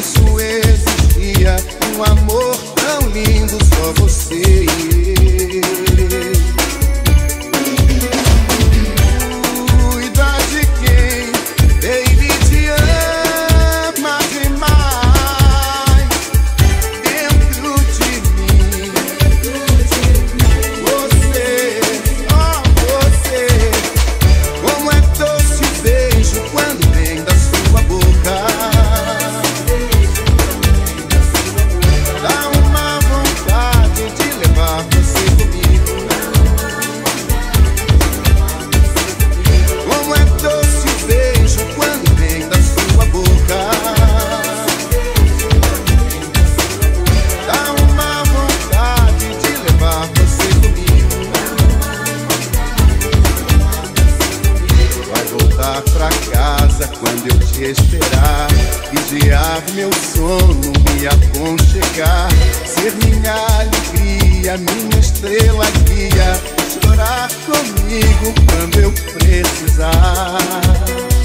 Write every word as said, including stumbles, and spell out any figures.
isso existia um amor tão lindo, só você e eu. Cuida de quem, baby, te ama demais. Dentro de mim, você, ó você. Como é doce o beijo quando vem da sua boca. Dá uma vontade de levar você comigo. Como é doce o beijo quando vem da sua boca. Dá uma vontade de levar você comigo. Vai voltar pra casa quando eu te esperar, vigiar meu sono, me aconchegar, ser minha alegria, minha estrela guia, chorar comigo quando eu precisar.